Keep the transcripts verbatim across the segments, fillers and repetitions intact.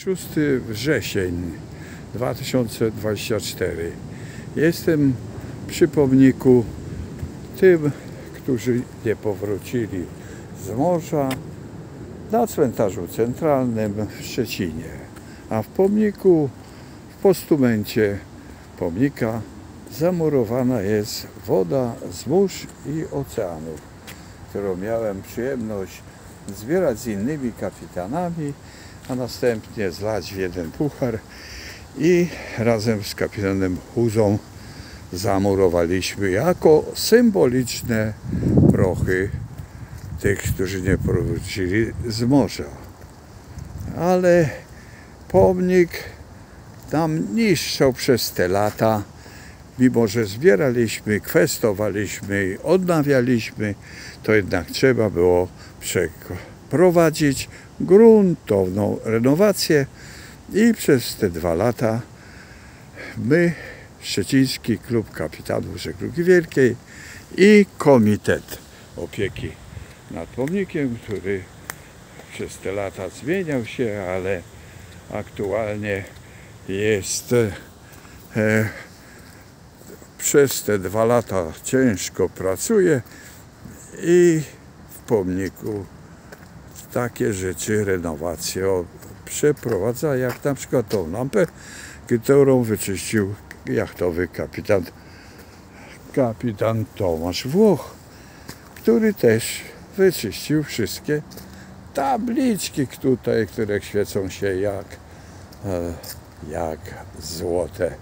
szósty wrzesień dwa tysiące dwudziestego czwartego. Jestem przy pomniku tym, którzy nie powrócili z morza, na cmentarzu centralnym w Szczecinie. A w pomniku, w postumencie pomnika zamurowana jest woda z mórz i oceanów, którą miałem przyjemność zbierać z innymi kapitanami, a następnie zlać w jeden puchar i razem z kapitanem Huzą zamurowaliśmy jako symboliczne prochy tych, którzy nie powrócili z morza. Ale pomnik nam niszczał przez te lata, mimo że zbieraliśmy, kwestowaliśmy, odnawialiśmy, to jednak trzeba było przeprowadzić gruntowną renowację i przez te dwa lata my, Szczeciński Klub Kapitanów Żeglugi Wielkiej i Komitet Opieki nad Pomnikiem, który przez te lata zmieniał się, ale aktualnie jest e, przez te dwa lata ciężko pracuje i w pomniku takie rzeczy, renowacje przeprowadza, jak na przykład tą lampę, którą wyczyścił jachtowy kapitan kapitan Tomasz Włoch, który też wyczyścił wszystkie tabliczki tutaj, które świecą się jak, jak złote.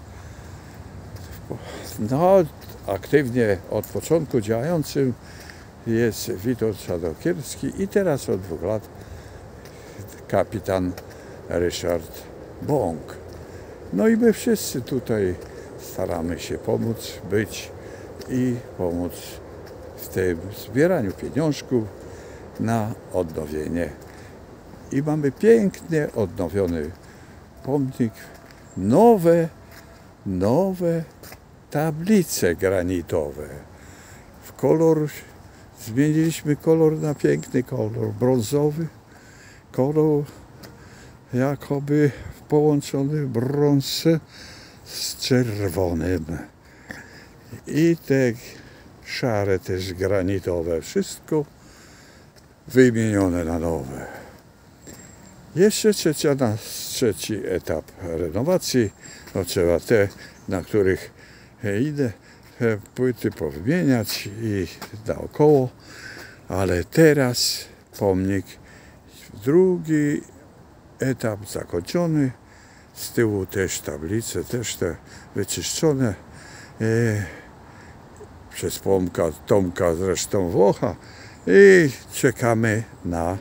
No, aktywnie od początku działającym jest Witold Sadokierski i teraz od dwóch lat kapitan Ryszard Bąk. No i my wszyscy tutaj staramy się pomóc, być i pomóc w tym zbieraniu pieniążków na odnowienie. I mamy pięknie odnowiony pomnik, nowe, nowe tablice granitowe. W kolor, zmieniliśmy kolor na piękny kolor brązowy, kolor jakoby połączony brąz z czerwonym. I te szare też granitowe, wszystko wymienione na nowe. Jeszcze trzecia, na trzeci etap renowacji, no trzeba te, na których idę, płyty powymieniać i naokoło, ale teraz pomnik, drugi etap zakończony, z tyłu też tablice, też te wyczyszczone e, przez Pomka, Tomka zresztą Włocha i czekamy na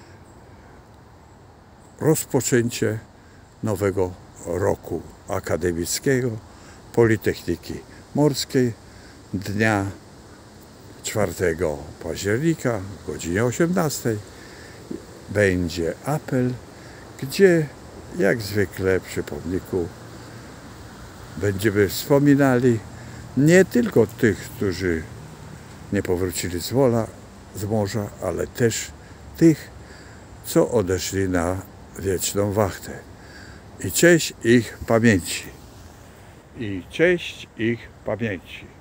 rozpoczęcie nowego roku akademickiego Politechniki Morskiej dnia czwartego października o godzinie osiemnastej. Będzie apel, gdzie jak zwykle przy pomniku będziemy wspominali nie tylko tych, którzy nie powrócili z wola, z morza, ale też tych, co odeszli na wieczną wachtę. I cześć ich pamięci. I cześć ich pamięci.